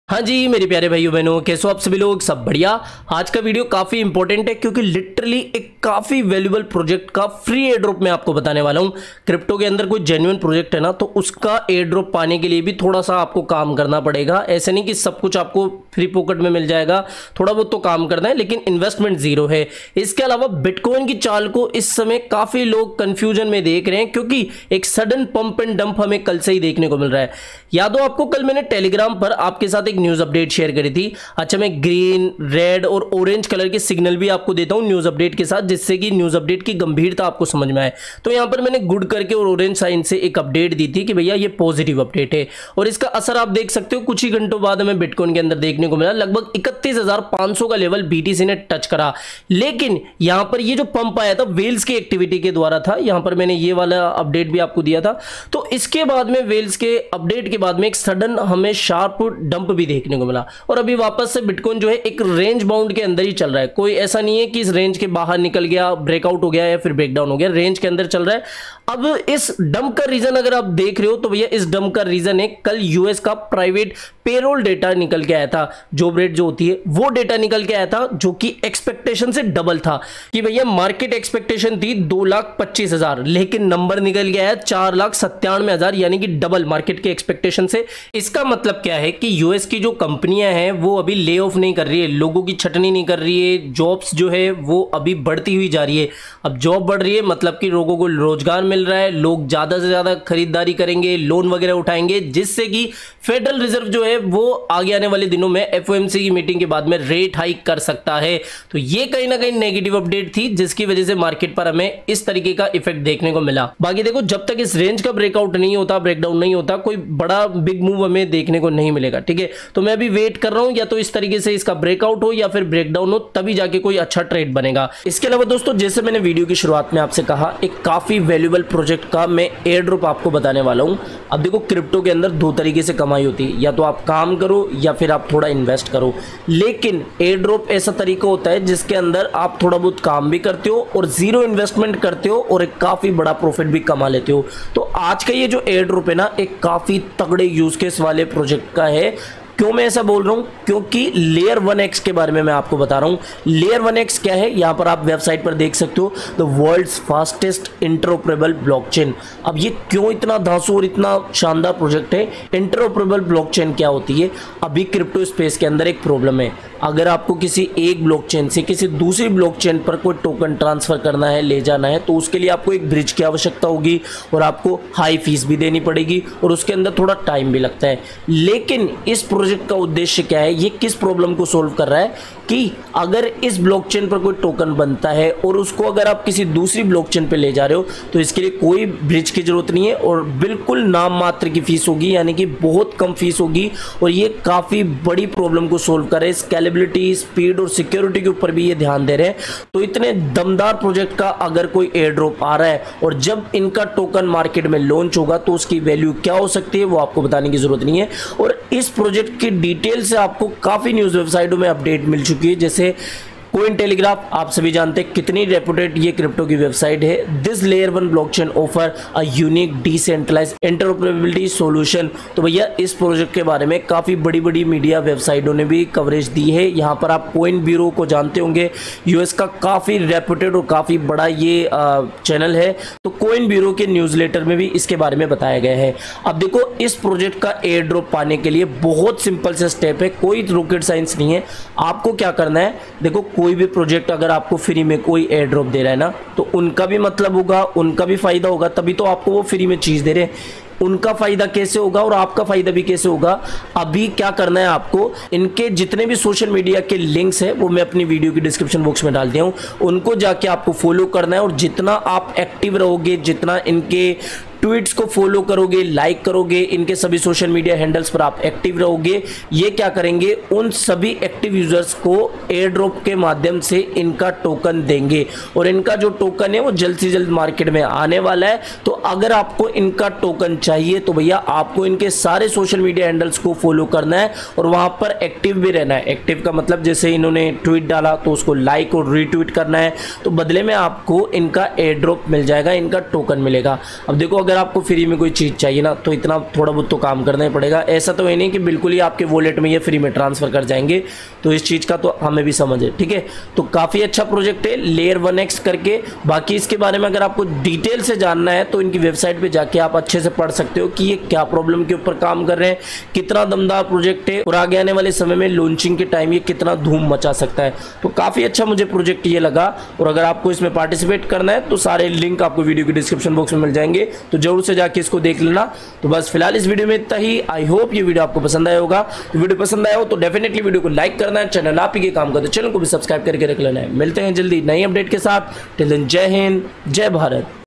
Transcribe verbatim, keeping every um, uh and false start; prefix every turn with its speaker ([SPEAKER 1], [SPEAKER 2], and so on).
[SPEAKER 1] हाँ जी मेरे प्यारे भाइयों बहनों, कैसे हो आप सभी लोग? सब बढ़िया। आज का वीडियो काफ़ी इंपॉर्टेंट है क्योंकि लिटरली एक काफ़ी वैल्यूबल प्रोजेक्ट का फ्री एयर ड्रॉप मैं आपको बताने वाला हूँ। क्रिप्टो के अंदर कोई जेन्युइन प्रोजेक्ट है ना, तो उसका एयर ड्रॉप पाने के लिए भी थोड़ा सा आपको काम करना पड़ेगा। ऐसे नहीं कि सब कुछ आपको फ्री पॉकेट में मिल जाएगा, थोड़ा बहुत तो काम करना है, लेकिन इन्वेस्टमेंट जीरो है। इसके अलावा बिटकॉइन की चाल को इस समय काफ़ी लोग कन्फ्यूजन में देख रहे हैं क्योंकि एक सडन पंप एंड डंप हमें कल से ही देखने को मिल रहा है। याद हो आपको, कल मैंने टेलीग्राम पर आपके साथ एक न्यूज अपडेट शेयर करी थी। अच्छा, मैं ग्रीन, रेड और ऑरेंज कलर के सिग्नल भी आपको देता हूं न्यूज अपडेट के साथ, जिससे कि न्यूज अपडेट की गंभीरता आपको समझ में आए। तो यहां पर मैंने गुड करके और ऑरेंज साइन से एक अपडेट दी थी कि भैया ये पॉजिटिव अपडेट है, और इसका असर आप देख सकते हो कुछ ही घंटों बाद हमें बिटकॉइन के अंदर देखने को मिला। लगभग इकतीस हजार पांच सौ का लेवल बीटीसी ने टच करा। लेकिन यहां पर ये जो पंप आया था वेल्स की एक्टिविटी के द्वारा था। यहां पर मैंने ये वाला अपडेट भी आपको दिया था। तो इसके बाद में वेल्स के अपडेट के बाद में एक सडन हमें शार्प डंप भी देखने को मिला, और अभी वापस से बिटकॉइन जो है एक रेंज बाउंड के अंदर ही चल रहा है। कोई ऐसा नहीं है कि इस रेंज के बाहर निकल गया, ब्रेकआउट हो गया या फिर ब्रेकडाउन हो गया, रेंज के अंदर चल रहा है। अब इस डंप का रीजन अगर आप देख रहे हो तो भैया इस डंप का रीजन है कल यूएस का प्राइवेट पेरोल डेटा निकल के आया था। जॉब रेट जो होती है वो डेटा निकल के आया था, जो कि एक्सपेक्टेशन से डबल था। कि भैया मार्केट एक्सपेक्टेशन थी दो लाख पच्चीस हजार, लेकिन नंबर निकल के आया चार लाख सत्तानवे हजार, यानी कि डबल मार्केट के एक्सपेक्टेशन से। इसका मतलब क्या है कि यूएस की जो कंपनियां हैं वो अभी ले ऑफ नहीं कर रही है, लोगों की छटनी नहीं कर रही है, जॉब्स जो है वो अभी बढ़ती हुई जा रही है। अब जॉब बढ़ रही है मतलब कि लोगों को रोजगार मिल रहा है, लोग ज्यादा से ज्यादा खरीदारी करेंगे, लोन वगैरह उठाएंगे, जिससे कि फेडरल रिजर्व जो है वो आगे आने वाले दिनों में एफओएमसी की मीटिंग के बाद में रेट हाइक कर सकता है। तो ये कहीं ना कहीं नेगेटिव अपडेट थी, जिसकी वजह से मार्केट पर हमें इस तरीके का इफेक्ट देखने को मिला। बाकी देखो, जब तक इस रेंज का ब्रेकआउट नहीं होता, ब्रेकडाउन नहीं होता, कोई बड़ा बिग मूव हमें देखने को नहीं मिलेगा। ठीक है, तो मैं अभी वेट कर रहा हूं, या तो इस तरीके से इसका ब्रेकआउट हो या फिर ब्रेकडाउन हो, तभी जाके कोई अच्छा ट्रेड बनेगा। इसके अलावा दोस्तों, जैसे मैंने वीडियो की शुरुआत में आपसे कहा, एक काफी वैल्यूएबल प्रोजेक्ट का मैं एयर ड्रॉप आपको बताने वाला हूं। अब देखो, क्रिप्टो के अंदर दो तरीके से कमाई होती है, या तो आप काम करो या फिर आप थोड़ा इन्वेस्ट करो। लेकिन एयर ड्रॉप ऐसा तरीका होता है जिसके अंदर आप थोड़ा बहुत काम भी करते हो और जीरो इन्वेस्टमेंट करते हो और एक काफी बड़ा प्रॉफिट भी कमा लेते हो। तो आज का ये जो एयर ड्रॉप है ना, एक काफी तगड़े यूज केस वाले प्रोजेक्ट का है। क्यों मैं ऐसा बोल रहा हूं? क्योंकि लेयर वन एक्स के बारे में मैं आपको बता रहा हूं। लेयर वन एक्स क्या है, यहां पर आप वेबसाइट पर देख सकते हो, the world's fastest interoperable blockchain. अब ये क्यों इतना धांसू और इतना शानदार प्रोजेक्ट है? इंटरऑपरेबल ब्लॉकचेन क्या होती है? अभी क्रिप्टो स्पेस के अंदर एक प्रॉब्लम है। अगर आपको किसी एक ब्लॉकचेन से किसी दूसरी ब्लॉकचेन पर कोई टोकन ट्रांसफर करना है, ले जाना है, तो उसके लिए आपको एक ब्रिज की आवश्यकता होगी और आपको हाई फीस भी देनी पड़ेगी और उसके अंदर थोड़ा टाइम भी लगता है। लेकिन इस प्रोजेक्ट का उद्देश्य क्या है? ये किस प्रॉब्लम को सोल्व कर रहा है कि अगर इस ब्लॉकचेन पर कोई टोकन बनता है और उसको अगर आप किसी दूसरी ब्लॉकचेन पे ले जा रहे हो, तो इसके लिए कोई ब्रिज की जरूरत नहीं है और बिल्कुल नाम मात्र की फीस होगी, यानी कि बहुत कम फीस होगी। और ये काफी बड़ी प्रॉब्लम को सोल्व कर रहे हैं। स्केलेबिलिटी, स्पीड और सिक्योरिटी के ऊपर भी ये ध्यान दे रहे हैं। तो इतने दमदार प्रोजेक्ट का अगर कोई एयर ड्रॉप आ रहा है और जब इनका टोकन मार्केट में लॉन्च होगा तो उसकी वैल्यू क्या हो सकती है वो आपको बताने की जरूरत नहीं है। और इस प्रोजेक्ट की डिटेल से आपको काफी न्यूज वेबसाइटों में अपडेट मिल चुकी है, जैसे कोइन टेलीग्राफ। आप सभी जानते हैं कितनी रेपुटेड ये क्रिप्टो की वेबसाइट है। This layer one blockchain offer a unique decentralised interoperability solution. तो भैया इस प्रोजेक्ट के बारे में काफ़ी बड़ी बड़ी मीडिया वेबसाइटों ने भी कवरेज दी है। यहाँ पर आप कोइन ब्यूरो को जानते होंगे, यूएस का काफ़ी रेपुटेड और काफ़ी बड़ा ये चैनल है। तो कोइन ब्यूरो के न्यूज़लेटर में भी इसके बारे में बताया गया है। अब देखो, इस प्रोजेक्ट का एयर ड्रॉप पाने के लिए बहुत सिंपल से स्टेप है, कोई रॉकेट साइंस नहीं है। आपको क्या करना है, देखो, कोई भी प्रोजेक्ट अगर आपको फ्री में कोई एयर ड्रॉप दे रहा है ना, तो उनका भी मतलब होगा, उनका भी फायदा होगा, तभी तो आपको वो फ्री में चीज दे रहे हैं। उनका फायदा कैसे होगा और आपका फायदा भी कैसे होगा? अभी क्या करना है आपको, इनके जितने भी सोशल मीडिया के लिंक्स हैं वो मैं अपनी वीडियो की डिस्क्रिप्शन बॉक्स में डाल दिया हूं, उनको जाके आपको फॉलो करना है। और जितना आप एक्टिव रहोगे, जितना इनके ट्वीट्स को फॉलो करोगे, लाइक करोगे, इनके सभी सोशल मीडिया हैंडल्स पर आप एक्टिव रहोगे, ये क्या करेंगे, उन सभी एक्टिव यूजर्स को एयर ड्रॉप के माध्यम से इनका टोकन देंगे। और इनका जो टोकन है वो जल्द से जल्द मार्केट में आने वाला है। तो अगर आपको इनका टोकन चाहिए तो भैया आपको इनके सारे सोशल मीडिया हैंडल्स को फॉलो करना है और वहां पर एक्टिव भी रहना है। एक्टिव का मतलब जैसे इन्होंने ट्वीट डाला तो उसको लाइक और रीट्वीट करना है, तो बदले में आपको इनका एयर ड्रॉप मिल जाएगा, इनका टोकन मिलेगा। अब देखो, अगर आपको फ्री में कोई चीज़ चाहिए ना तो इतना थोड़ा बहुत तो काम करना ही पड़ेगा। ऐसा तो है नहीं कि बिल्कुल ही आपके वॉलेट में ये फ्री में ट्रांसफ़र कर जाएंगे, तो इस चीज़ का तो हमें भी समझ है, ठीक है। तो काफ़ी अच्छा प्रोजेक्ट है लेयर वन एक्स करके। बाकी इसके बारे में अगर आपको डिटेल से जानना है तो इनकी वेबसाइट पर जाके आप अच्छे से पढ़ सकते हो कि ये क्या प्रॉब्लम के ऊपर काम कर रहे हैं, कितना दमदार प्रोजेक्ट है और आगे आने वाले समय में लॉन्चिंग के टाइम ये कितना धूम मचा सकता है। तो काफ़ी अच्छा मुझे प्रोजेक्ट ये लगा। और अगर आपको इसमें पार्टिसिपेट करना है तो सारे लिंक आपको वीडियो के डिस्क्रिप्शन बॉक्स में मिल जाएंगे, तो जरूर से जाके इसको देख लेना। तो बस फिलहाल इस वीडियो में इतना ही। आई होप ये वीडियो आपको पसंद आया होगा। तो वीडियो पसंद आया हो तो डेफिनेटली वीडियो को लाइक करना है, चैनल आप ही के काम का तो चैनल को भी सब्सक्राइब करके रख लेना है। मिलते हैं जल्दी नई अपडेट के साथ। टिल देन जय हिंद, जय भारत।